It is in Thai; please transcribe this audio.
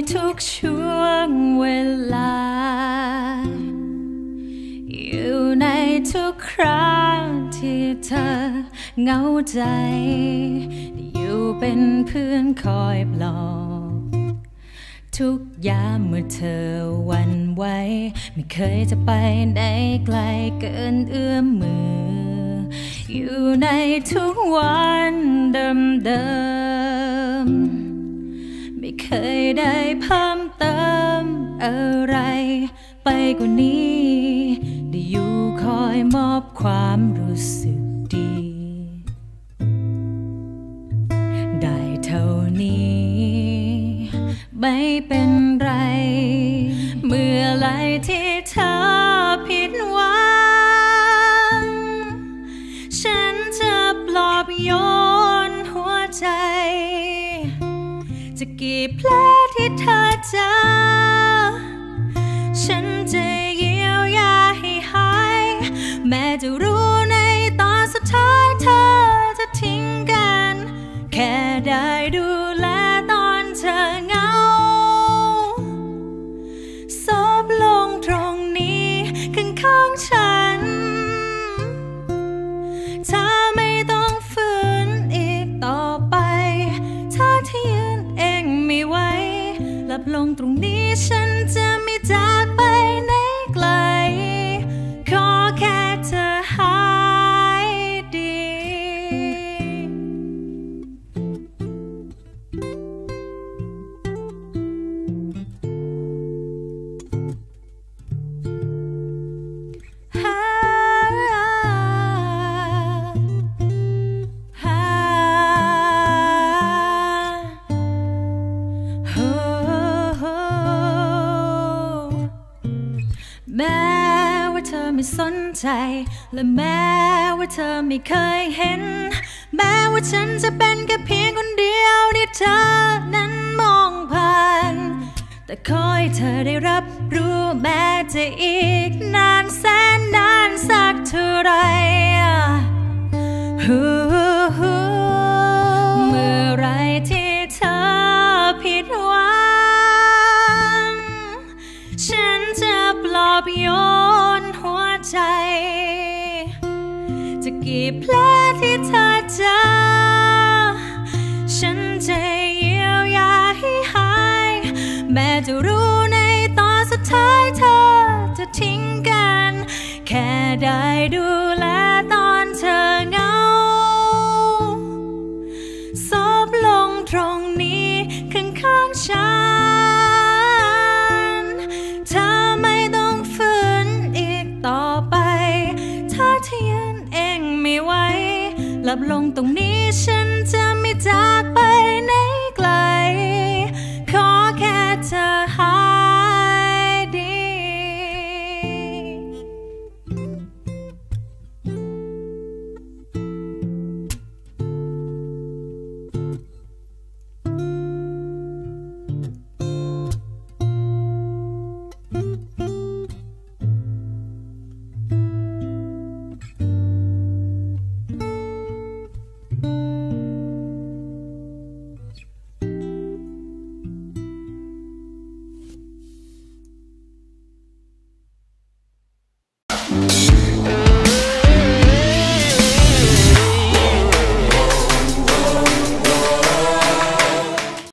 ทุกช่วงเวลาอยู่ในทุกครั้งที่เธอเหงาใจอยู่เป็นเพื่อนคอยปลอบทุกยามเมื่อเธอหวั่นไหวไม่เคยจะไปไหนไกลเกินเอื้อมมืออยู่ในทุกวันเดิมๆไม่เคยได้เพิ่มเติมอะไรไปกว่านี้ได้อยู่คอยมอบความรู้สึกดีได้เท่านี้ไม่เป็นไรเมื่อไรที่เธอผิดหวังฉันจะปลอบโยนหัวใจจะกี่แผลที่เธอเจอฉันจะเยียวยาให้หายแม้จะรู้ในตอนสุดท้ายเธอจะทิ้งกันแค่ได้ดูแลตอนเธอเหงาซบลงตรงนี้ข้างๆฉันเธอไม่ต้องฝืนอีกต่อไปถ้าที่ยืนเองไม่ไหวหลับลงตรงนี้ฉันจะไม่จากไปไหนไกลขอแค่เธอหายดีแม้ว่าเธอไม่สนใจและแม้ว่าเธอไม่เคยเห็นแม้ว่าฉันจะเป็นแค่เพียงคนเดียวที่เธอนั้นมองผ่านแต่ขอให้เธอได้รับรู้แม้จะอีกนานแสนนานสักเท่าไรเมื่อไรที่เธอผิดหวังฉันจะปลอบโยนหัวใจจะกี่แผลที่เธอเจอฉันจะเยียวยาให้หายแม้จะรู้ในตอนสุดท้ายเธอจะทิ้งกันแค่ได้ดูแลตอนเธอเหงาซบลงตรงนี้ข้างๆฉันเธอไม่ต้องฝืนอีกต่อไปถ้าที่ยืนเองไม่ไหวหลับลงตรงนี้ฉันจะไม่จากไปไหนไกลขอแค่เธอหายดี